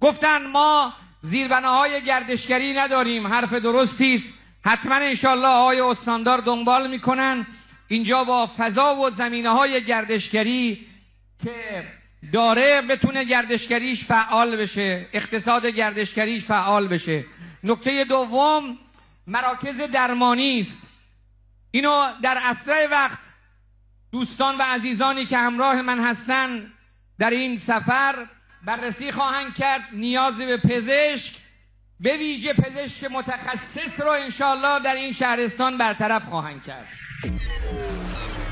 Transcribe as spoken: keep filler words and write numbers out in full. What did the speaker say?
گفتن ما زیربناهای گردشگری نداریم. حرف درستی است. حتما انشالله آقای استاندار دنبال میکنن اینجا با فضا و زمینه های گردشگری که داره بتونه گردشگریش فعال بشه، اقتصاد گردشگریش فعال بشه. نکته دوم مراکز درمانی است. اینو در اسرع وقت دوستان و عزیزانی که همراه من هستن در این سفر بررسی خواهند کرد. نیاز به پزشک، به ویژه پزشک متخصص رو انشالله در این شهرستان برطرف خواهند کرد.